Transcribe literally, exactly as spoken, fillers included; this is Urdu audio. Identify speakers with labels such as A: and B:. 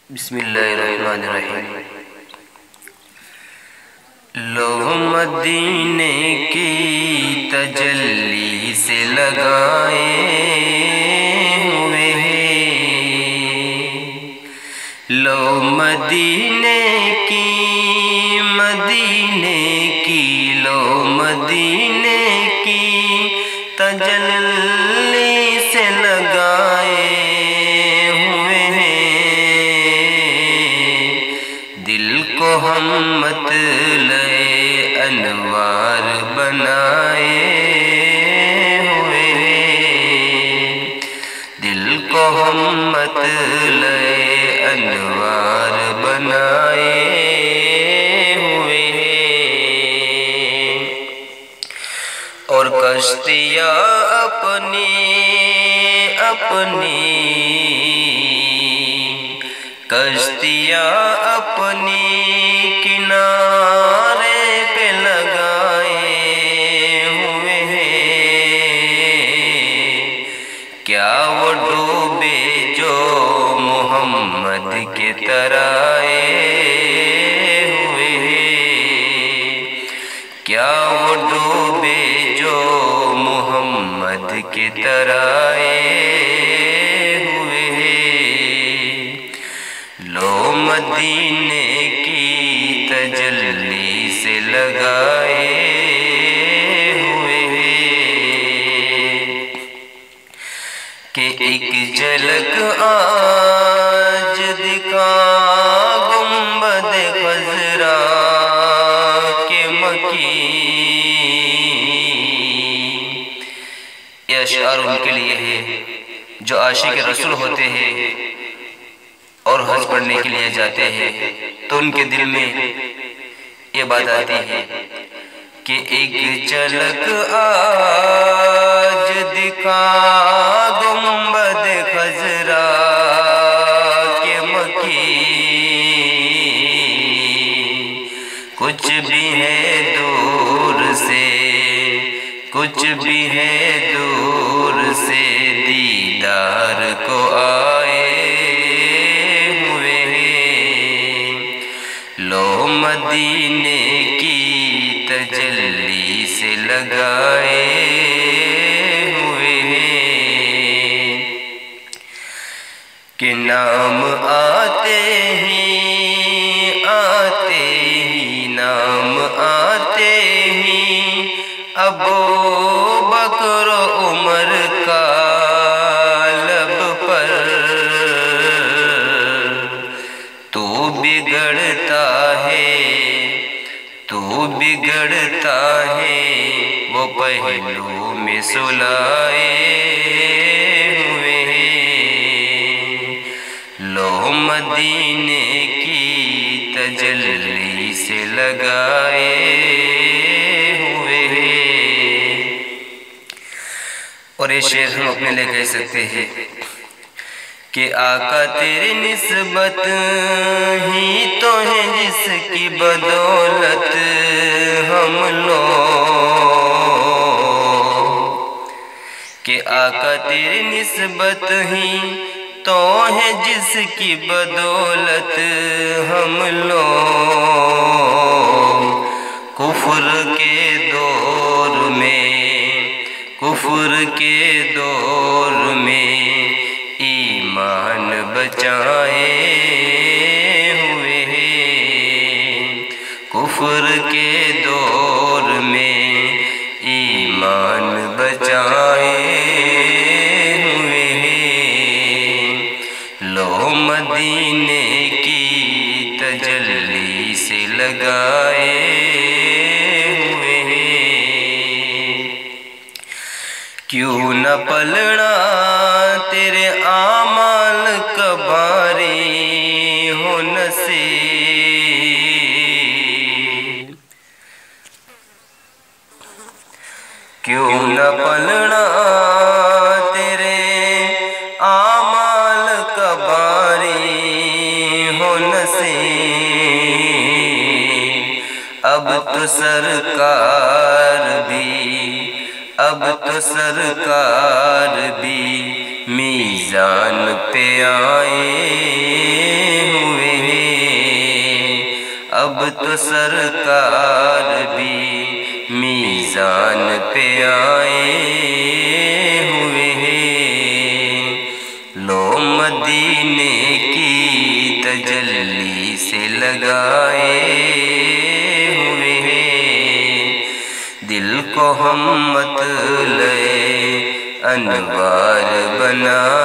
A: بسم اللہ الرحمن الرحیم۔ لوح مدینے کی تجلی سے لگائے ہوئے ہیں، لوح مدینے کی مدینے کی لوح مدینے کی تجلی سے لگائے ہوئے ہیں، دل کو ہم مطلع انوار بنائے ہوئے ہیں، دل کو ہم مطلع انوار بنائے ہوئے ہیں، اور کشتیاں اپنی اپنی کشتیاں اپنی کنارے پہ لگائے ہوئے ہیں، کیا وہ ڈوبے جو محمد کے ترائے ہوئے ہیں، کیا وہ ڈوبے جو محمد کے ترائے ہوئے ہیں، لوح مدینے کی تجلی سے لگائے ہوئے ہیں، کہ ایک جھلک آج دکھا گنبد خضرا کے مکین۔ یہ اشعار ان کے لیے ہے جو عاشق رسول ہوتے ہیں اور حج پڑھنے کے لیے جاتے ہیں تو ان کے دل میں یہ بات آتی ہے کہ ایک جھلک آج دکھا گنبد خضرا کے مکین، کچھ بھی ہے دور سے کچھ بھی ہے دور سے دیدار کو آئے ہوئے ہیں، لوح مدینے کی تجلی سے لگائے ہوئے ہیں، کہ نام آتے ہی آتے ہی نام آتے ہی ابو بکر و عمر کا لب پر تو بگڑتا ہے تو بگڑتا ہے وہ پہلو میں سلائے ہوئے ہیں، لوح مدینے کی تجلی سے لگائے ہوئے ہیں۔ اور یہ شعر ہم اپنے لئے کہہ سکتے ہیں کہ آقا تیری نسبت ہی تو ہے جس کی بدولت ہم لوگ، کہ آقا تیری نسبت ہی تو ہے جس کی بدولت ہم لوگ، کفر کے دور میں کفر کے دور میں ایمان بچائے ہوئے ہیں، کفر کے دور میں ایمان بچائے ہوئے ہیں، لوح مدینے کی تجلی سے لگائے ہوئے ہیں، کیوں نہ پلڑا تیرے اعمال کا باری ہو نصیب، کیوں نہ پلڑا تیرے اعمال کا باری ہو نصیب، اب تو سرکار بھی اب تو سرکار بھی میزان پہ آئے اب تو سرکار بھی میزان پہ آئے ہوئے ہیں، لو مدینے کی تجلی سے لگائے ہوئے ہیں، دل کو ہم مطلع انوار بنا